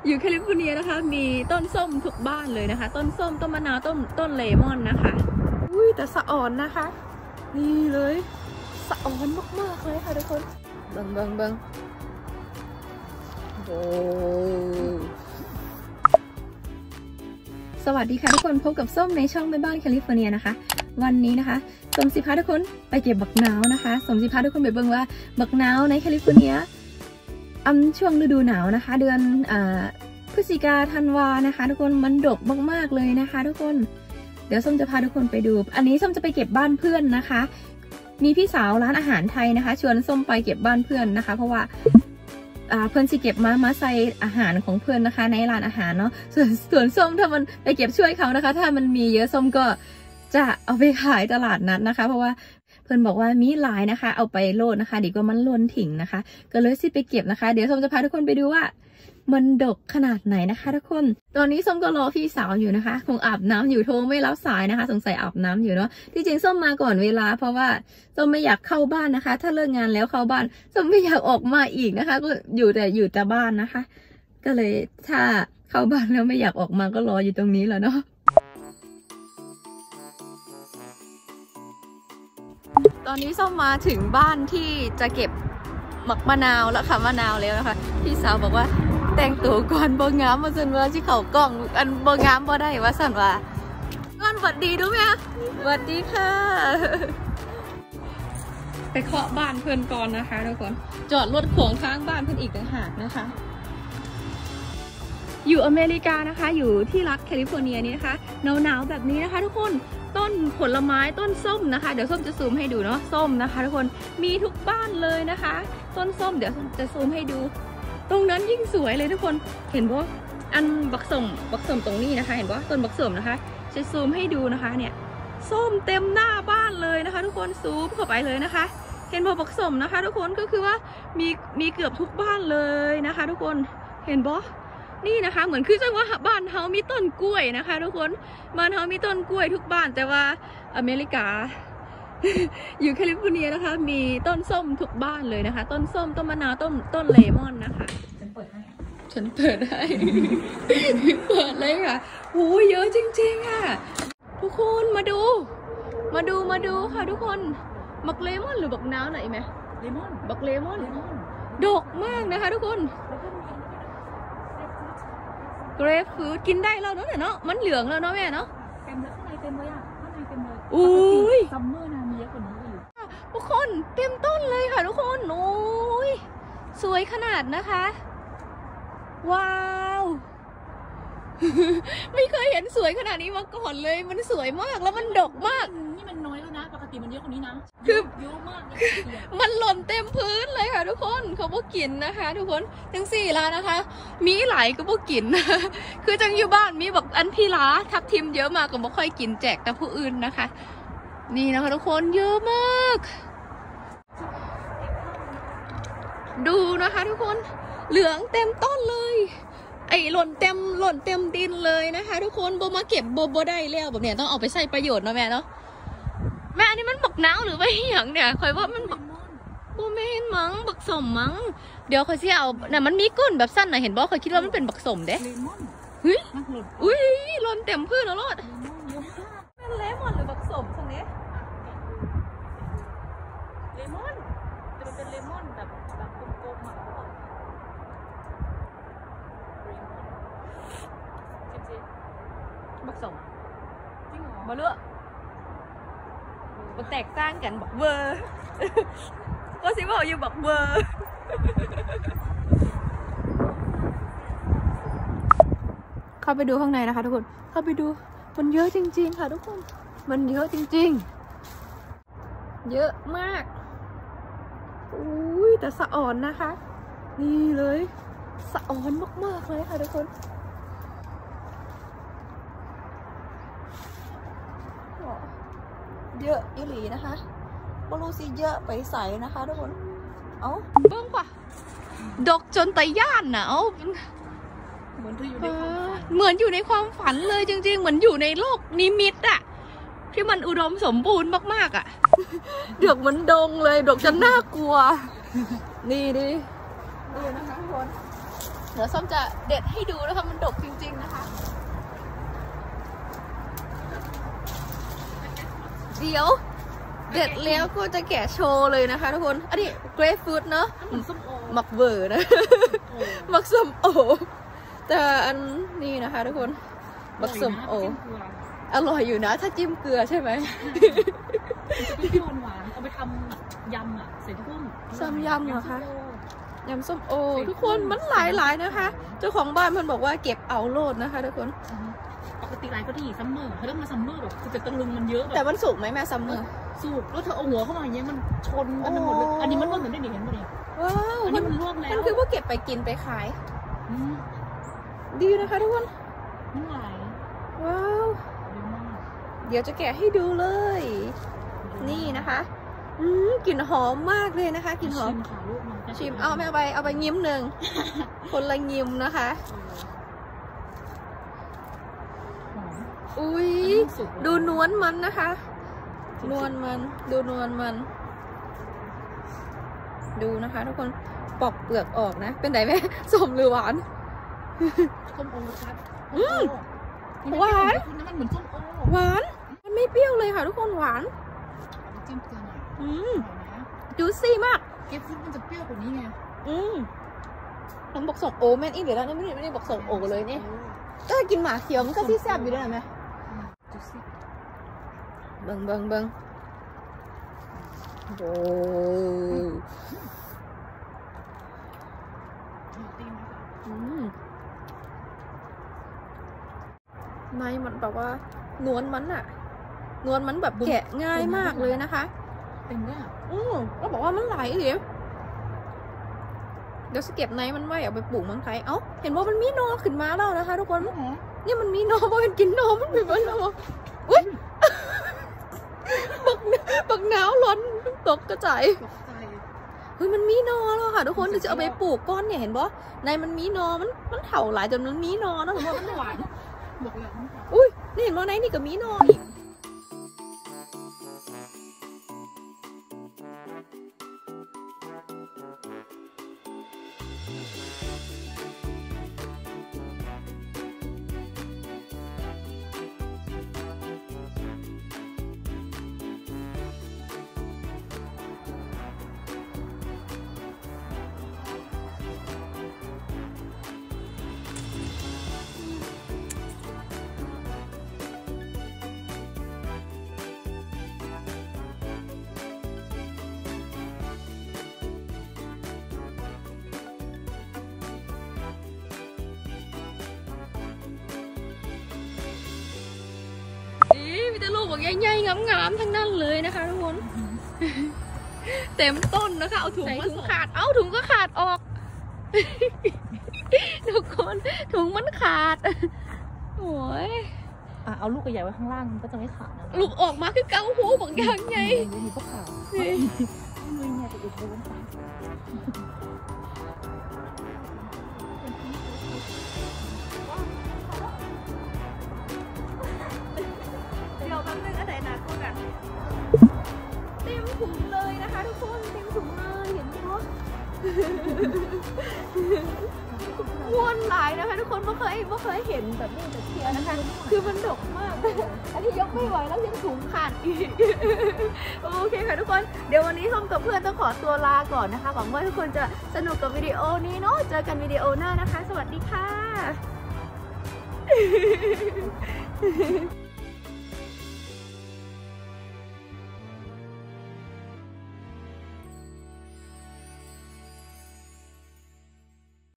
อยู่แคลิฟอร์เนียนะคะมีต้นส้มทุกบ้านเลยนะคะต้นส้มต้นมะนาวต้นเลมอนนะคะอุ้ยแต่สะอ่อนนะคะนี่เลยสะอ่อนมากๆเลยค่ะทุกคนเบิ่งโอ้สวัสดีค่ะทุกคนพบกับส้มในช่องแม่บ้านแคลิฟอร์เนียนะคะวันนี้นะคะส้มสิพาทุกคนไปเก็บบักนาวนะคะส้มสิพาทุกคนไปเบิ่งว่าบักนาวในแคลิฟอร์เนียช่วงฤดูหนาวนะคะเดือนพฤศจิกาธันวานะคะทุกคนมันดกมากๆเลยนะคะทุกคนเดี๋ยวส้มจะพาทุกคนไปดูอันนี้ส้มจะไปเก็บบ้านเพื่อนนะคะมีพี่สาวร้านอาหารไทยนะคะชวนส้มไปเก็บบ้านเพื่อนนะคะเพราะว่าเพื่อนสิเก็บมาใส่อาหารของเพื่อนนะคะในร้านอาหารเนาะส่วนส้มถ้ามันไปเก็บช่วยเขานะคะถ้ามันมีเยอะส้มก็จะเอาไปขายตลาดนัดนะคะเพราะว่าเพื่อนบอกว่ามีหลายนะคะเอาไปโลดนะคะดีกว่ามันล้นถิ่งนะคะก็เลยสิไปเก็บนะคะเดี๋ยวส้มจะพาทุกคนไปดูว่ามันดกขนาดไหนนะคะทุกคนตอนนี้ส้มก็รอพี่สาวอยู่นะคะคงอาบน้ำอยู่โทรไม่รับสายนะคะสงสัยอาบน้ำอยู่เนาะที่จริงส้มมาก่อนเวลาเพราะว่าส้มไม่อยากเข้าบ้านนะคะถ้าเลิกงานแล้วเข้าบ้านส้มไม่อยากออกมาอีกนะคะก็อยู่แต่บ้านนะคะก็เลยถ้าเข้าบ้านแล้วไม่อยากออกมาก็รออยู่ตรงนี้แหละเนาะตอนนี้ส้มมาถึงบ้านที่จะเก็บมะนาวแล้วค่ะมะนาวแล้วนะคะพี่สาวบอกว่าแต่งตัวก่อนบ่งามมาสันว่าที่เขากล่องอันบ่งามบ่ได้ว่าสันว่าก่อนสวัสดีดูไหมคะสวัสดีค่ะไปเคาะบ้านเพื่อนก่อนนะคะทุกคนจอดรถขวางทางบ้านเพื่อนอีกต่างหากนะคะอยู่อเมริกานะคะอยู่ที่รัฐแคลิฟอร์เนียนี่นะคะหนาวๆแบบนี้นะคะทุกคนต้นผลไม้ต้นส้มนะคะเดี๋ยวส้มจะซูมให้ดูเนาะส้มนะคะทุกคนมีทุกบ้านเลยนะคะต้นส้มเดี๋ยวจะซูมให้ดูตรงนั้นยิ่งสวยเลยทุกคนเห็นว่าอันบักสมตรงนี้นะคะเห็นว่าต้นบักสมนะคะจะซูมให้ดูนะคะเนี่ยส้มเต็มหน้าบ้านเลยนะคะทุกคนซูมเข้าไปเลยนะคะเห็นบักสมนะคะทุกคนก็คือว่ามีเกือบทุกบ้านเลยนะคะทุกคนเห็นบ่นี่นะคะเหมือนคือจังว่าบ้านเฮามีต้นกล้วยนะคะทุกคนบ้านเฮามีต้นกล้วยทุกบ้านแต่ว่าอเมริกา อยู่แคลิฟอร์เนียนะคะมีต้นส้มทุกบ้านเลยนะคะต้นส้มต้นมะนาวต้นเลมอนนะคะฉันเปิดให้เปิดเลยค่ะโอ้เยอะจริงๆค่ะทุกคนมาดูค่ะทุกคนบักเลมอนหรือบักนาวไหนไหมเลมอนบักเลมอนดกมากนะคะทุกคนเกรฟฟรุตกินได้แล้วเนาะมันเหลืองแล้วเนาะแม่เนาะเต็มเลยข้างในเต็มเลยอ่ะข้างในเต็มเลยอุ้ยซัมเมอร์นะมีเยอะกว่านี้อยู่ทุกคนเต็มต้นเลยค่ะทุกคนโอ้ยสวยขนาดนะคะว้าวไม่เคยเห็นสวยขนาดนี้มาก่อนเลยมันสวยมากแล้วมันดกมากนี่มันน้อยแล้วนะปกติมันเยอะกว่านี้นะคือเยอะมากมันหล่นเต็มพื้นเลยค่ะทุกคนเขาบอกกินนะคะทุกคนทั้ง4ร้านนะคะมีหลายก็บอกกินนะคือจังอยู่บ้านมีบอกอันพี่ล้าทับทิมเยอะมากก็บอกค่อยกินแจกแต่ผู้อื่นนะคะนี่นะคะทุกคนเยอะมากดูนะคะทุกคนเหลืองเต็มต้นเลยไอ้หล่นเต็มดินเลยนะคะทุกคนโบมาเก็บโบได้แล้วแบบเนี้ยต้องเอาไปใช้ประโยชน์เนาะแม่เนาะแม่อันนี้มันบักน้าวหรือว่าอย่างเนี่ยคอยว่ามันบักโบเมนมั้งบักสมมั้งเดี๋ยวคอยสิเอาเนี่ยมันมีก้นแบบสั้นหน่อยเห็นบ่คอยคิดว่ามันเป็นบักสมเด้เฮ้ยอุ้ยหล่นเต็มพื้นแล้วรอดเป็นเลมอนหรือบักสมตรงนี้เลมอนแต่มันเป็นเลมอนแบบกลมๆอ่ะบักสมจริงเหรอมาเลือกบักแตกต่างกันบักเวอร์ก็สิบอกอยู่บักเวอร์เข้าไปดูข้างในนะคะทุกคนเข้าไปดูมันเยอะจริงๆค่ะทุกคนมันเยอะจริงๆเยอะมากอุ้ยแต่สะอ่อนนะคะนี่เลยสะอ่อนมากๆเลยค่ะทุกคนเยอะอีหลีนะคะบรูสิเยอะไปใส่นะคะทุกคนเอาเบิ้งป่ะดกจนตะย่านนะเอาเหมือนอยู่ในความฝันเหมือนอยู่ในความฝันเลยจริงๆเหมือนอยู่ในโลกนิมิตอะที่มันอุดมสมบูรณ์มากๆอะดกเหมือนดงเลยดกจนน่ากลัวนี่ดิดูนะคะทุกคนเดี๋ยวส้มจะเด็ดให้ดูนะคะมันดกจริงๆนะคะเดี๋ยวเด็ดแล้วก็จะแกะโชว์เลยนะคะทุกคนอันนี้เกรฟฟรุตเนาะหมักเวอร์นะหมักส้มโอแต่อันนี้นะคะทุกคนหมักส้มโออร่อยอยู่นะถ้าจิ้มเกลือใช่ไหมจะพี่หวานเอาไปทำยำอ่ะใส่กุ้งซ้ำยำเหรอคะยำส้มโอทุกคนมันหลายนะคะเจ้าของบ้านมันบอกว่าเก็บเอาโลดนะคะทุกคนปกติไรก็ดีซัมเมอร์เขาเรียกมาซัมเมอร์แบบคือจะตะลึงมันเยอะแต่มันสุกไหมแม่ซัมเมอร์สุกแล้วเธอเอาหัวเข้ามาอย่างเงี้ยมันชนกันไปหมดเลยอันนี้มันเหมือนได้เห็นหมดเลยว้าวอันนี้มันร่วงแล้วมันคือว่าเก็บไปกินไปขายดีนะคะทุกคนมันหลายว้าวเดี๋ยวจะแกะให้ดูเลยนี่นะคะกลิ่นหอมมากเลยนะคะกลิ่นหอมชิมเอาแม่เอาไปยิ้มหนึ่งคนละยิ้มนะคะอุ้ยดูนวลมันนะคะนวลมันดูนวลมันดูนะคะทุกคนปอกเปลือกออกนะเป็นไหนแม่ส้มหรือหวานส้มโอครับหวานมันเหมือนส้มโอหวานมันไม่เปรี้ยวเลยค่ะทุกคนหวานจิ้มเกลือหน่อยจูซี่มากเกฟฟรุตมันจะเปรี้ยวกว่านี้ไงมันบอกส่งโอแม่นอีเดี๋ยวแล้วไม่ได้บอกส่งโอเลยนี่ก็กินหมาเขียวมันก็ที่แซ่บอยู่ด้วยนะแม่เบิ่งโอ้ในมันแบบว่านวลมันอะนวลมันแบบแกะง่ายมากเลยนะคะเต็มเลยก็บอกว่ามันไหลเดี๋ยวสเก็บในมันไว้เอาไปปลูกเมืองไทยเอ้าเห็นว่ามันมีนอขึ้นมาแล้วนะคะทุกคนเนี่ยมันมีนอเพราะมันกินนอมันเป็นนออุ้ยบักหนาวร้อนตกกระจายเฮ้ยมันมีนอแล้วค่ะทุกคนเดี๋ยวจะเอาไปปลูกก้อนเนี่ยเห็นปะในมันมีนอมันเถ่าหลายจนมันมีนอนะผมว่ามันหวานบอกเลยอุ้ยนี่เห็นว่าในนี่ก็มีนออีกมีแต่ลูกบอกใหญ่ๆงามๆทั้งนั้นเลยนะคะทุกคนเต็มต้นนะคะเอาถุงขาดถุงก็ขาดออกทุกคนถุงมันขาดโอ้ยเอาลูกใหญ่ไว้ข้างล่างมันก็จะไม่ขาดนะลูกออกมาคือเกาหูบอกยังไงมีก็ขาดมือเนี่ยจะอุดโดนเดี๋ยวแป๊บนึงอะไรนะกูกันเต็มถุงเลยนะคะทุกคนเต็มถุงเลยเห็นไหมคะวนหลายนะคะทุกคนไม่เคยเห็นแบบนี้แต่เทียนะคะคือมันดกมากอันนี้ยกไม่ไหวแล้วยังถุงขาดอีกโอเคค่ะทุกคนเดี๋ยววันนี้ส้มกับเพื่อนต้องขอตัวลาก่อนนะคะหวังว่าทุกคนจะสนุกกับวิดีโอนี้เนาะเจอกันวิดีโอหน้านะคะสวัสดีค่ะ